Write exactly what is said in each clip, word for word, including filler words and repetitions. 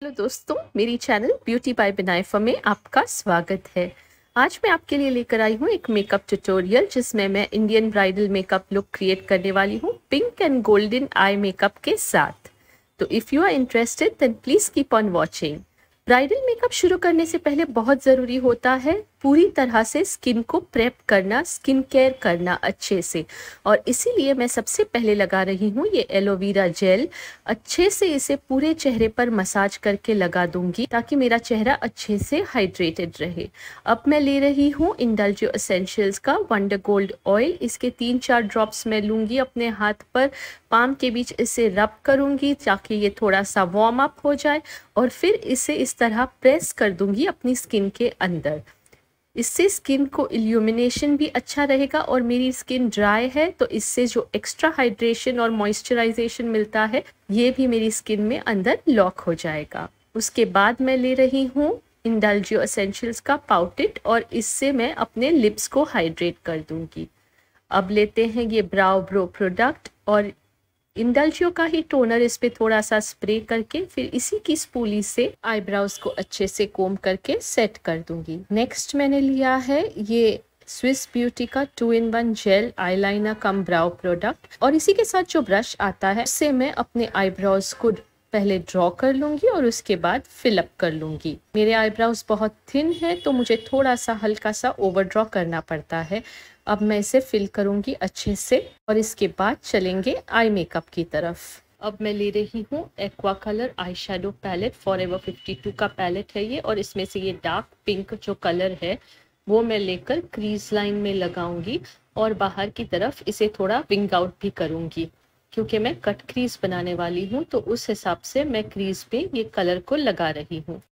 Hello दोस्तों, मेरी channel beauty bye बिनाइफा में आपका स्वागत है। आज मैं आपके लिए लेकर आई हूँ एक मेकअप ट्यूटोरियल जिसमें मैं Indian bridal makeup look create करने वाली हूँ pink and golden eye makeup के साथ। तो if you are interested then please keep on watching. Bridal makeup शुरू करने से पहले बहुत ज़रूरी होता है पूरी तरह से स्किन को प्रेप करना, स्किन केयर करना अच्छे से। और इसीलिए मैं सबसे पहले लगा रही हूँ ये एलोवेरा जेल। अच्छे से इसे पूरे चेहरे पर मसाज करके लगा दूंगी ताकि मेरा चेहरा अच्छे से हाइड्रेटेड रहे। अब मैं ले रही हूँ इंडल्जियो एसेंशियल्स का वंडर गोल्ड ऑयल। इसके तीन चार ड्रॉप्स मैं लूँगी अपने हाथ पर, पाम के बीच इसे रब करूँगी ताकि ये थोड़ा सा वार्म अप हो जाए और फिर इसे इस तरह प्रेस कर दूँगी अपनी स्किन के अंदर। इससे स्किन को इल्यूमिनेशन भी अच्छा रहेगा और मेरी स्किन ड्राई है तो इससे जो एक्स्ट्रा हाइड्रेशन और मॉइस्चराइजेशन मिलता है ये भी मेरी स्किन में अंदर लॉक हो जाएगा। उसके बाद मैं ले रही हूँ इंडल्जियो एसेंशियल्स का पाउडेर और इससे मैं अपने लिप्स को हाइड्रेट कर दूंगी। अब लेते हैं ये ब्राउ ब्रो प्रोडक्ट और इंडल्जियो का ही टोनर इस पे थोड़ा सा स्प्रे करके फिर इसी की स्पूली से आईब्राउज को अच्छे से कोम करके सेट कर दूंगी। नेक्स्ट मैंने लिया है ये स्विस ब्यूटी का two in one gel eyeliner cum brow product और इसी के साथ जो ब्रश आता है उससे मैं अपने आईब्राउज को पहले ड्रॉ कर लूंगी और उसके बाद फिलअप कर लूंगी। मेरे आईब्राउज बहुत थिन है तो मुझे थोड़ा सा हल्का सा ओवर ड्रॉ करना पड़ता है। अब मैं इसे फिल करूंगी अच्छे से और इसके बाद चलेंगे आई मेकअप की तरफ। अब मैं ले रही हूँ aqua colour eye shadow palette, forever fifty two का पैलेट है ये और इसमें से ये डार्क पिंक जो कलर है वो मैं लेकर क्रीज लाइन में लगाऊंगी और बाहर की तरफ इसे थोड़ा विंग आउट भी करूंगी क्योंकि मैं कट क्रीज बनाने वाली हूँ तो उस हिसाब से मैं क्रीज पे ये कलर को लगा रही हूँ।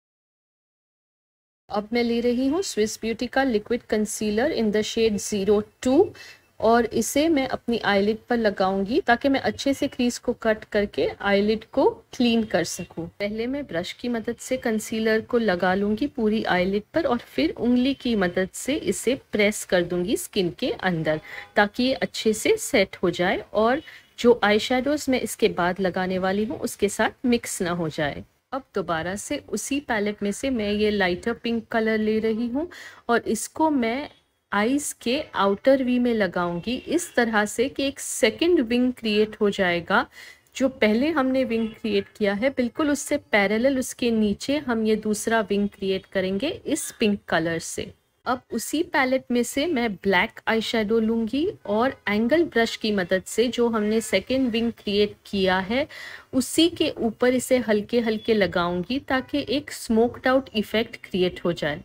अब मैं ले रही हूँ स्विस ब्यूटी का liquid concealer in the shade zero two और इसे मैं अपनी आईलिड पर लगाऊंगी ताकि मैं अच्छे से क्रीज को कट करके आईलिड को क्लीन कर सकूं। पहले मैं ब्रश की मदद से कंसीलर को लगा लूंगी पूरी आईलिड पर और फिर उंगली की मदद से इसे प्रेस कर दूंगी स्किन के अंदर ताकि ये अच्छे से सेट हो जाए और जो आई शेडोज मैं इसके बाद लगाने वाली हूँ उसके साथ मिक्स ना हो जाए। अब दोबारा से उसी पैलेट में से मैं ये लाइटर पिंक कलर ले रही हूँ और इसको मैं आईज के आउटर वी में लगाऊंगी इस तरह से कि एक सेकंड विंग क्रिएट हो जाएगा। जो पहले हमने विंग क्रिएट किया है बिल्कुल उससे पैरेलल उसके नीचे हम ये दूसरा विंग क्रिएट करेंगे इस पिंक कलर से। अब उसी पैलेट में से मैं ब्लैक आई शेडो लूँगी और एंगल ब्रश की मदद से जो हमने सेकेंड विंग क्रिएट किया है उसी के ऊपर इसे हल्के हल्के लगाऊंगी ताकि एक स्मोक्ड आउट इफेक्ट क्रिएट हो जाए।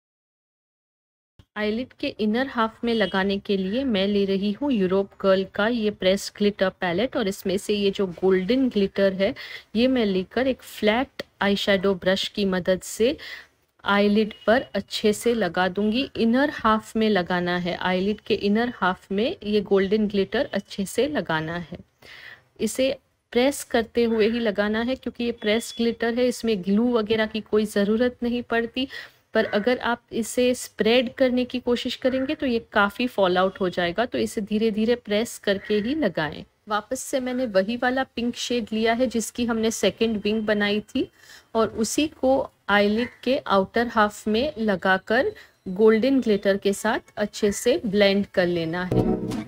आईलिड के इनर हाफ में लगाने के लिए मैं ले रही हूँ यूरोप गर्ल का ये प्रेस ग्लिटर पैलेट और इसमें से ये जो गोल्डन ग्लिटर है ये मैं लेकर एक फ्लैट आई शेडो ब्रश की मदद से आईलिड पर अच्छे से लगा दूंगी। इनर हाफ में लगाना है, आईलिड के इनर हाफ में ये गोल्डन ग्लिटर अच्छे से लगाना है। इसे प्रेस करते हुए ही लगाना है क्योंकि ये प्रेस ग्लिटर है, इसमें ग्लू वगैरह की कोई ज़रूरत नहीं पड़ती। पर अगर आप इसे स्प्रेड करने की कोशिश करेंगे तो ये काफ़ी फॉल आउट हो जाएगा, तो इसे धीरे धीरे प्रेस करके ही लगाएं। वापस से मैंने वही वाला पिंक शेड लिया है जिसकी हमने सेकंड विंग बनाई थी और उसी को आईलिड के आउटर हाफ में लगाकर गोल्डन ग्लिटर के साथ अच्छे से ब्लेंड कर लेना है।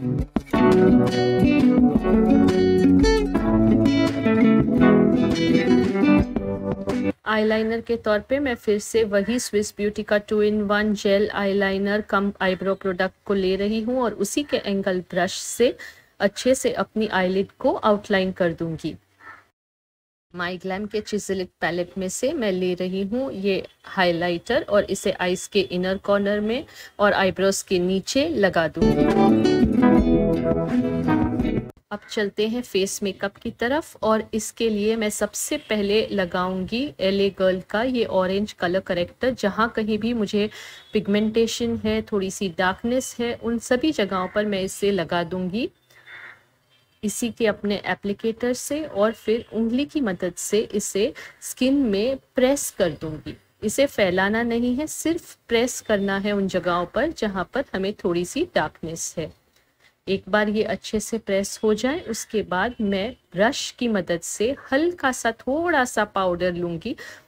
आईलाइनर के तौर पे मैं फिर से वही स्विस ब्यूटी का two in one gel eyeliner cum eyebrow product को ले रही हूँ और उसी के एंगल ब्रश से अच्छे से अपनी आईलिड को आउटलाइन कर दूंगी। माई ग्लैम के चिजलिट पैलेट में से मैं ले रही हूँ ये हाइलाइटर और इसे आईज के इनर कॉर्नर में और आईब्रोज के नीचे लगा दूंगी। अब चलते हैं फेस मेकअप की तरफ और इसके लिए मैं सबसे पहले लगाऊंगी एलए गर्ल का ये ऑरेंज कलर करेक्टर। जहाँ कहीं भी मुझे पिगमेंटेशन है, थोड़ी सी डार्कनेस है, उन सभी जगहों पर मैं इसे लगा दूंगी इसी के अपने एप्लीकेटर से और फिर उंगली की मदद से इसे स्किन में प्रेस कर दूंगी। इसे फैलाना नहीं है, सिर्फ प्रेस करना है उन जगहों पर जहाँ पर हमें थोड़ी सी डार्कनेस है। एक बार ये अच्छे से प्रेस हो जाए उसके बाद मैं ब्रश की मदद से हल्का सा थोड़ा सा पाउडर लूँगी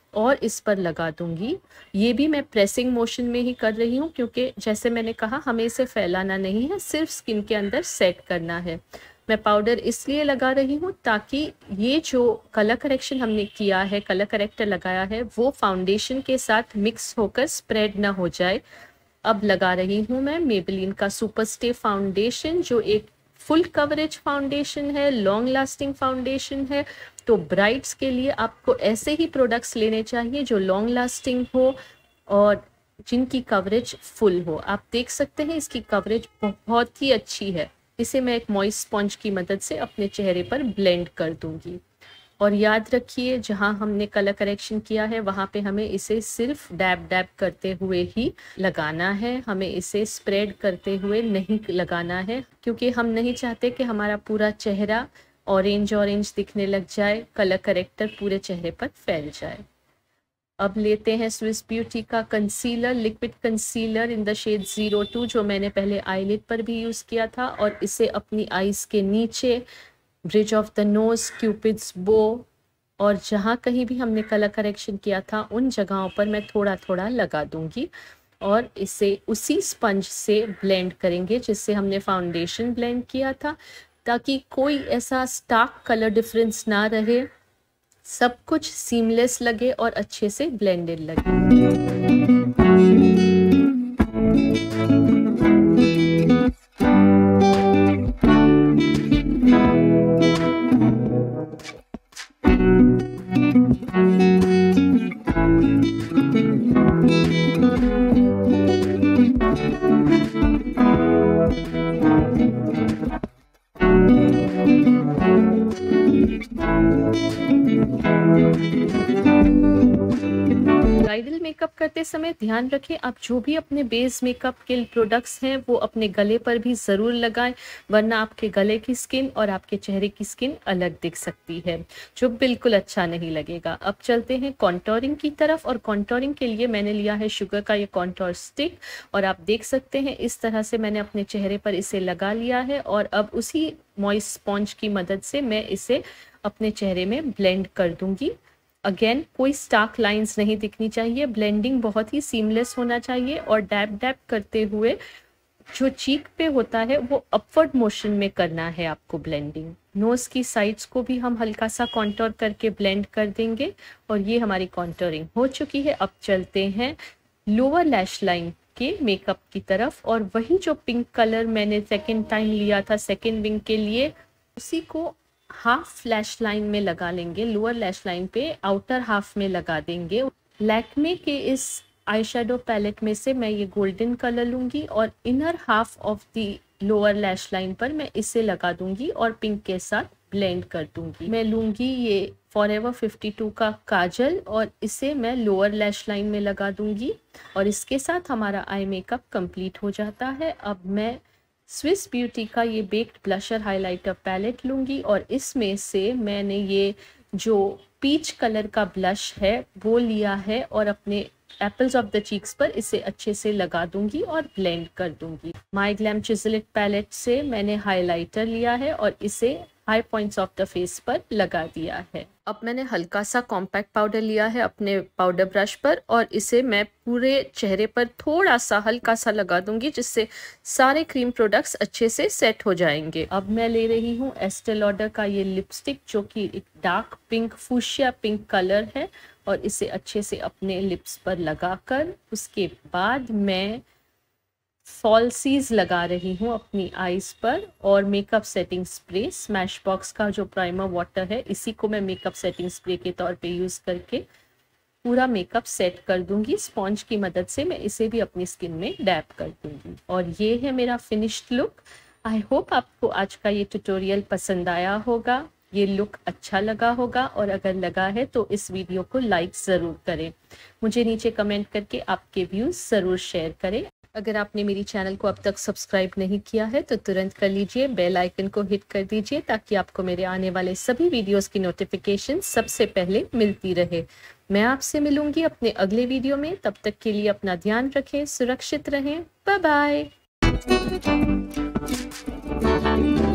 और इस पर लगा दूंगी। ये भी मैं प्रेसिंग मोशन में ही कर रही हूँ, क्योंकि जैसे मैंने कहा हमें इसे फैलाना नहीं है, सिर्फ स्किन के अंदर सेट करना है। मैं पाउडर इसलिए लगा रही हूँ ताकि ये जो कलर करेक्शन हमने किया है, कलर करेक्टर लगाया है, वो फाउंडेशन के साथ मिक्स होकर स्प्रेड ना हो जाए। अब लगा रही हूँ मैं मेबेलिन का सुपर स्टे फाउंडेशन, जो एक फुल कवरेज फाउंडेशन है, लॉन्ग लास्टिंग फाउंडेशन है। तो ब्राइड्स के लिए आपको ऐसे ही प्रोडक्ट्स लेने चाहिए जो लॉन्ग लास्टिंग हो और जिनकी कवरेज फुल हो। आप देख सकते हैं इसकी कवरेज बहुत ही अच्छी है। इसे मैं एक मॉइस्ट स्पंज की मदद से अपने चेहरे पर ब्लेंड कर दूंगी। और याद रखिए, जहां हमने कलर करेक्शन किया है वहां पे हमें इसे सिर्फ डैब डैब करते हुए ही लगाना है, हमें इसे स्प्रेड करते हुए नहीं लगाना है, क्योंकि हम नहीं चाहते कि हमारा पूरा चेहरा ऑरेंज ऑरेंज दिखने लग जाए, कलर करेक्टर पूरे चेहरे पर फैल जाए। अब लेते हैं स्विस ब्यूटी का concealer, liquid concealer in the shade zero two, जो मैंने पहले आईलिड पर भी यूज़ किया था, और इसे अपनी आईज के नीचे, bridge of the nose, cupid's bow, और जहाँ कहीं भी हमने कलर करेक्शन किया था उन जगहों पर मैं थोड़ा थोड़ा लगा दूंगी। और इसे उसी स्पंज से ब्लेंड करेंगे जिससे हमने फाउंडेशन ब्लेंड किया था, ताकि कोई ऐसा स्टार्क कलर डिफरेंस ना रहे, सब कुछ सीमलेस लगे और अच्छे से ब्लेंडेड लगे। ब्राइडल मेकअप करते समय ध्यान रखें, आप जो भी अपने बेस मेकअप के प्रोडक्ट्स हैं वो अपने गले पर भी ज़रूर लगाएं, वरना आपके गले की स्किन और आपके चेहरे की स्किन अलग दिख सकती है, जो बिल्कुल अच्छा नहीं लगेगा। अब चलते हैं कॉन्टोरिंग की तरफ, और कॉन्टोरिंग के लिए मैंने लिया है शुगर का ये कॉन्टोर स्टिक, और आप देख सकते हैं इस तरह से मैंने अपने चेहरे पर इसे लगा लिया है। और अब उसी मॉइस्ट स्पॉन्ज की मदद से मैं इसे अपने चेहरे में ब्लेंड कर दूंगी। अगेन, कोई स्टार्क लाइंस नहीं दिखनी चाहिए, ब्लेंडिंग बहुत ही सीमलेस होना चाहिए, और डैब डैब करते हुए जो चीक पे होता है वो अपवर्ड मोशन में करना है आपको ब्लेंडिंग। नोज की साइड्स को भी हम हल्का सा कॉन्टोर करके ब्लेंड कर देंगे, और ये हमारी कॉन्टोरिंग हो चुकी है। अब चलते हैं लोअर लैश लाइन के मेकअप की तरफ, और वही जो पिंक कलर मैंने सेकेंड टाइम लिया था सेकेंड विंग के लिए, उसी को हाफ लैश लाइन में लगा लेंगे, लोअर लैश लाइन पे आउटर हाफ में लगा देंगे। लैक्मे के इस आई शेडो पैलेट में से मैं ये गोल्डन कलर लूंगी, और inner half of the lower lash line पर मैं इसे लगा दूंगी और पिंक के साथ ब्लेंड कर दूंगी। मैं लूंगी ये फॉरएवर फिफ्टी टू का काजल, और इसे मैं लोअर लैश लाइन में लगा दूंगी, और इसके साथ हमारा आई मेकअप कंप्लीट हो जाता है। अब मैं स्विस ब्यूटी का ये बेक्ड ब्लशर हाइलाइटर पैलेट लूंगी, और इसमें से मैंने ये जो पीच कलर का ब्लश है वो लिया है, और अपने एप्पल्स ऑफ द चीक्स पर इसे अच्छे से लगा दूंगी और ब्लेंड कर दूंगी। माई ग्लैम चिजलिट पैलेट से मैंने हाइलाइटर लिया है और इसे high points of the face पर लगा दिया है। अब मैंने हल्का सा कॉम्पैक्ट पाउडर लिया है अपने पाउडर ब्रश पर, और इसे मैं पूरे चेहरे पर थोड़ा सा हल्का सा लगा दूंगी, जिससे सारे क्रीम प्रोडक्ट्स अच्छे से सेट हो जाएंगे। अब मैं ले रही हूँ एस्टे लॉडर का ये लिपस्टिक, जो कि एक dark pink fuchsia pink colour है, और इसे अच्छे से अपने लिप्स पर लगाकर उसके बाद मैं फॉल्सीज लगा रही हूँ अपनी आईज पर, और makeup setting spray Smashbox का जो प्राइमर वाटर है इसी को मैं मेकअप सेटिंग स्प्रे के तौर पे यूज़ करके पूरा मेकअप सेट कर दूंगी। स्पॉन्ज की मदद से मैं इसे भी अपनी स्किन में डैप कर दूंगी, और ये है मेरा फिनिश्ड लुक। आई होप आपको आज का ये ट्यूटोरियल पसंद आया होगा, ये लुक अच्छा लगा होगा, और अगर लगा है तो इस वीडियो को लाइक ज़रूर करें। मुझे नीचे कमेंट करके आपके व्यूज़ ज़रूर शेयर करें। अगर आपने मेरी चैनल को अब तक सब्सक्राइब नहीं किया है तो तुरंत कर लीजिए, बेल आइकन को हिट कर दीजिए, ताकि आपको मेरे आने वाले सभी वीडियोस की नोटिफिकेशन सबसे पहले मिलती रहे। मैं आपसे मिलूंगी अपने अगले वीडियो में, तब तक के लिए अपना ध्यान रखें, सुरक्षित रहें, बाय बाय।